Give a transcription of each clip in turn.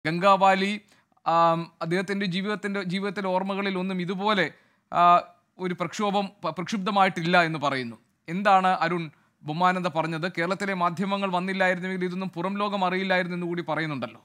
ഗംഗാവാലി അദ്ദേഹത്തിൻ്റെ ജീവിതത്തിലെ ഓർമ്മകളിൽ ഒന്നും ഇതുപോലെ ഒരു പ്രക്ഷുബ്ധമായിട്ടില്ല എന്ന് പറയുന്നു. എന്താണ് അരുൺ ബൊമ്മാനന്ദ പറഞ്ഞത്? കേരളത്തിലെ മാധ്യമങ്ങൾ വന്നില്ലായിരുന്നെങ്കിൽ ഇതൊന്നും പുറം ലോകം അറിയില്ലായിരുന്നു എന്ന് കൂടി പറയുന്നുണ്ടല്ലോ.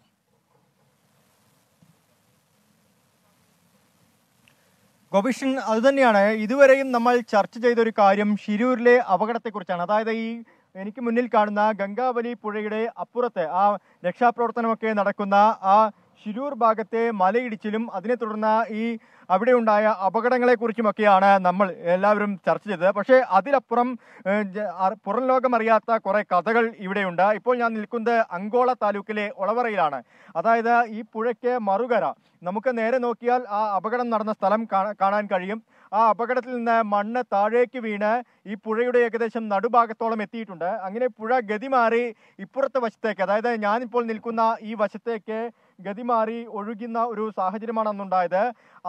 ഗോപികൃഷ്ണൻ, അതുതന്നെയാണ് ഇതുവരെയും നമ്മൾ ചർച്ച ചെയ്തൊരു കാര്യം ശിരൂരിലെ അപകടത്തെക്കുറിച്ചാണ്. അതായത് എനിക്ക് മുന്നിൽ കാണുന്ന ഗംഗാവലി പുഴയുടെ അപ്പുറത്ത് ആ രക്ഷാപ്രവർത്തനമൊക്കെ നടക്കുന്ന ആ ശിരൂർ ഭാഗത്തെ മലയിടിച്ചിലും അതിനെ തുടർന്ന് അവിടെ ഉണ്ടായ അപകടങ്ങളെക്കുറിച്ചുമൊക്കെയാണ് നമ്മൾ എല്ലാവരും ചർച്ച ചെയ്തത്. പക്ഷേ അതിലപ്പുറം പുറം ലോകം അറിയാത്ത കുറേ കഥകൾ ഇവിടെയുണ്ട്. ഇപ്പോൾ ഞാൻ നിൽക്കുന്നത് അങ്കോള താലൂക്കിലെ ഒളവറയിലാണ്. അതായത് ഈ പുഴയ്ക്ക് മറുകര നമുക്ക് നേരെ നോക്കിയാൽ ആ അപകടം നടന്ന സ്ഥലം കാണാൻ കഴിയും. ആ അപകടത്തിൽ നിന്ന് മണ്ണ് താഴേക്ക് വീണ് ഈ പുഴയുടെ ഏകദേശം നടുഭാഗത്തോളം എത്തിയിട്ടുണ്ട്. അങ്ങനെ പുഴ ഗതി മാറി ഇപ്പുറത്തെ വശത്തേക്ക്, അതായത് ഞാനിപ്പോൾ നിൽക്കുന്ന ഈ വശത്തേക്ക് ഗതി മാറി ഒഴുകുന്ന ഒരു സാഹചര്യമാണ് അന്നുണ്ടായത്.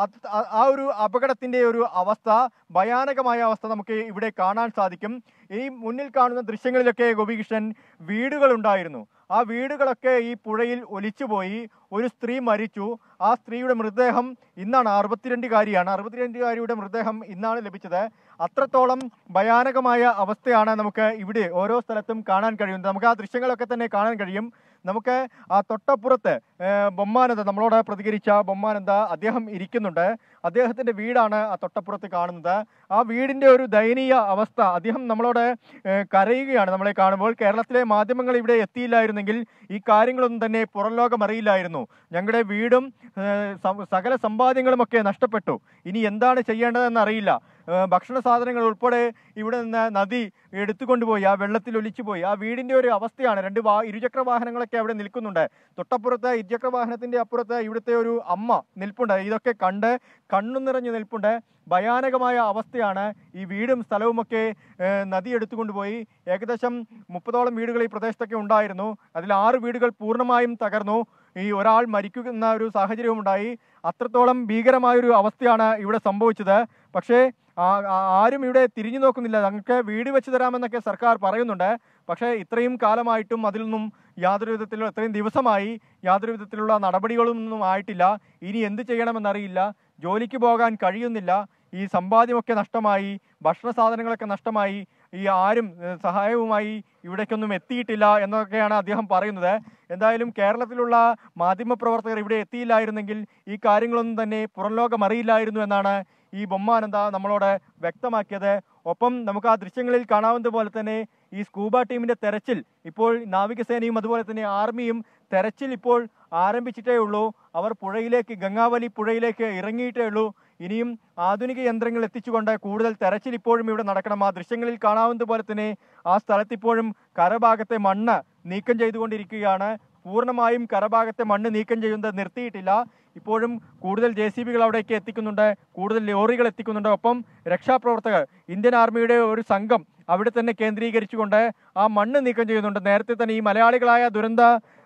ആ ഒരു അപകടത്തിൻ്റെ ഒരു അവസ്ഥ, ഭയാനകമായ അവസ്ഥ നമുക്ക് ഇവിടെ കാണാൻ സാധിക്കും. ഈ മുന്നിൽ കാണുന്ന ദൃശ്യങ്ങളിലൊക്കെ ഗോപികൃഷ്ണൻ വീടുകളുണ്ടായിരുന്നു. ആ വീടുകളൊക്കെ ഈ പുഴയിൽ ഒലിച്ചുപോയി. ഒരു സ്ത്രീ മരിച്ചു. ആ സ്ത്രീയുടെ മൃതദേഹം ഇന്നാണ്, 62-കാരിയുടെ മൃതദേഹം ഇന്നാണ് ലഭിച്ചത്. അത്രത്തോളം ഭയാനകമായ അവസ്ഥയാണ് നമുക്ക് ഇവിടെ ഓരോ സ്ഥലത്തും കാണാൻ കഴിയുന്നത്. നമുക്ക് ആ ദൃശ്യങ്ങളൊക്കെ തന്നെ കാണാൻ കഴിയും. നമുക്ക് ആ തൊട്ടപ്പുറത്ത് ബൊമ്മാനന്ദ, നമ്മളോട് പ്രതികരിച്ച ബൊമ്മാനന്ദ, അദ്ദേഹം ഇരിക്കുന്നുണ്ട്. അദ്ദേഹത്തിൻ്റെ വീടാണ് ആ തൊട്ടപ്പുറത്ത് കാണുന്നത്. ആ വീടിൻ്റെ ഒരു ദയനീയ അവസ്ഥ, അദ്ദേഹം നമ്മളോട് കരയുകയാണ് നമ്മളെ കാണുമ്പോൾ. കേരളത്തിലെ മാധ്യമങ്ങൾ ഇവിടെ എത്തിയില്ലായിരുന്നെങ്കിൽ ഈ കാര്യങ്ങളൊന്നും തന്നെ പുറം ലോകം അറിയില്ലായിരുന്നു. ഞങ്ങളുടെ വീടും സകല സമ്പാദ്യങ്ങളുമൊക്കെ നഷ്ടപ്പെട്ടു. ഇനി എന്താണ് ചെയ്യേണ്ടതെന്ന് അറിയില്ല. ഭക്ഷണ സാധനങ്ങൾ ഉൾപ്പെടെ ഇവിടെ നിന്ന് നദി എടുത്തുകൊണ്ടുപോയി, ആ വെള്ളത്തിൽ ഒലിച്ചുപോയി. ആ വീടിൻ്റെ ഒരു അവസ്ഥയാണ്. ഇരുചക്ര വാഹനങ്ങളൊക്കെ അവിടെ നിൽക്കുന്നുണ്ട്. തൊട്ടപ്പുറത്ത് ഇരുചക്ര വാഹനത്തിൻ്റെ അപ്പുറത്ത് ഇവിടുത്തെ ഒരു അമ്മ നിൽപ്പുണ്ട്. ഇതൊക്കെ കണ്ട് കണ്ണു നിറഞ്ഞു നിൽപ്പുണ്ട്. ഭയാനകമായ അവസ്ഥയാണ്. ഈ വീടും സ്ഥലവുമൊക്കെ നദി എടുത്തുകൊണ്ടുപോയി. ഏകദേശം 30ഓളം വീടുകൾ ഈ പ്രദേശത്തൊക്കെ ഉണ്ടായിരുന്നു. അതിൽ 6 വീടുകൾ പൂർണ്ണമായും തകർന്നു. ഒരാൾ മരിക്കുന്ന ഒരു സാഹചര്യവും ഉണ്ടായി. അത്രത്തോളം ഭീകരമായൊരു അവസ്ഥയാണ് ഇവിടെ സംഭവിച്ചത്. പക്ഷേ ആരും ഇവിടെ തിരിഞ്ഞു നോക്കുന്നില്ല. ഞങ്ങൾക്ക് വീട് വെച്ച് തരാമെന്നൊക്കെ സർക്കാർ പറയുന്നുണ്ട്. പക്ഷേ ഇത്രയും കാലമായിട്ടും അതിലൊന്നും ഇത്രയും ദിവസമായി യാതൊരു വിധത്തിലുള്ള നടപടികളൊന്നും ആയിട്ടില്ല. ഇനി എന്ത് ചെയ്യണമെന്നറിയില്ല. ജോലിക്ക് പോകാൻ കഴിയുന്നില്ല. ഈ സമ്പാദ്യമൊക്കെ നഷ്ടമായി, ഭക്ഷണ സാധനങ്ങളൊക്കെ നഷ്ടമായി. ആരും സഹായവുമായി ഇവിടേക്കൊന്നും എത്തിയിട്ടില്ല എന്നൊക്കെയാണ് അദ്ദേഹം പറയുന്നത്. എന്തായാലും കേരളത്തിലുള്ള മാധ്യമപ്രവർത്തകർ ഇവിടെ എത്തിയില്ലായിരുന്നെങ്കിൽ ഈ കാര്യങ്ങളൊന്നും തന്നെ പുറം ലോകം അറിയില്ലായിരുന്നു എന്നാണ് ഈ ബൊമ്മാനന്ദ നമ്മളോട് വ്യക്തമാക്കിയത്. ഒപ്പം നമുക്ക് ആ ദൃശ്യങ്ങളിൽ കാണാവുന്നത് പോലെ തന്നെ ഈ സ്കൂബ ടീമിന്റെ തെരച്ചിൽ ഇപ്പോൾ നാവികസേനയും അതുപോലെ തന്നെ ആർമിയും തെരച്ചിൽ ഇപ്പോൾ ആരംഭിച്ചിട്ടേ ഉള്ളൂ. അവർ ഗംഗാവലി പുഴയിലേക്ക് ഇറങ്ങിയിട്ടേ ഉള്ളൂ. ഇനിയും ആധുനിക യന്ത്രങ്ങൾ എത്തിച്ചുകൊണ്ട് കൂടുതൽ തെരച്ചിൽ ഇപ്പോഴും ഇവിടെ നടക്കണം. ആ ദൃശ്യങ്ങളിൽ കാണാവുന്നത് പോലെ തന്നെ ആ സ്ഥലത്ത് ഇപ്പോഴും കരഭാഗത്തെ മണ്ണ് നീക്കം ചെയ്തുകൊണ്ടിരിക്കുകയാണ്. പൂർണ്ണമായും കരഭാഗത്തെ മണ്ണ് നീക്കം ചെയ്യുന്നത് നിർത്തിയിട്ടില്ല. ഇപ്പോഴും കൂടുതൽ JCBകൾ അവിടേക്ക് എത്തിക്കുന്നുണ്ട്, കൂടുതൽ ലോറികൾ എത്തിക്കുന്നുണ്ട്. ഒപ്പം രക്ഷാപ്രവർത്തകർ, ഇന്ത്യൻ ആർമിയുടെ ഒരു സംഘം അവിടെ തന്നെ കേന്ദ്രീകരിച്ചുകൊണ്ട് ആ മണ്ണ് നീക്കം ചെയ്യുന്നുണ്ട്. നേരത്തെ തന്നെ ഈ മലയാളികളായ ദുരന്ത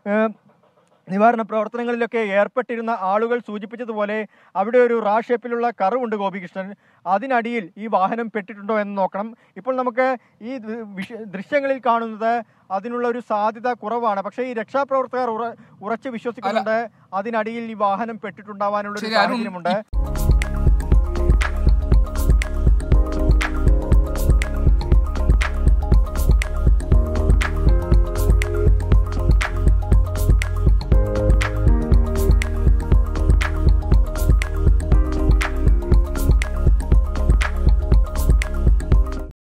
നിവാരണ പ്രവർത്തനങ്ങളിലൊക്കെ ഏർപ്പെട്ടിരുന്ന ആളുകൾ സൂചിപ്പിച്ചതുപോലെ അവിടെ ഒരു ഷേപ്പിലുള്ള കർവുണ്ട് ഗോപികൃഷ്ണൻ. അതിനടിയിൽ ഈ വാഹനം പെട്ടിട്ടുണ്ടോ എന്ന് നോക്കണം. ഇപ്പോൾ നമുക്ക് ഈ ദൃശ്യങ്ങളിൽ കാണുന്നത് അതിനുള്ള ഒരു സാധ്യത കുറവാണ്. പക്ഷേ ഈ രക്ഷാപ്രവർത്തകർ ഉറച്ചു വിശ്വസിക്കുന്നുണ്ട് അതിനടിയിൽ ഈ വാഹനം പെട്ടിട്ടുണ്ടാവാനുള്ള ഒരു സാഹചര്യമുണ്ട്.